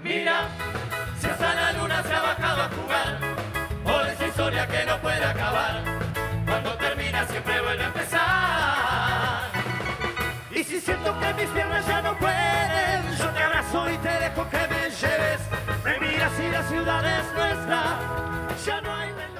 Mira, si hasta la luna se ha bajado a jugar, o esa historia que no puede acabar, cuando termina siempre vuelve a empezar. Y si siento que mis piernas ya no pueden, yo te abrazo y te dejo que me lleves. Me miras y la ciudad es nuestra, ya no hay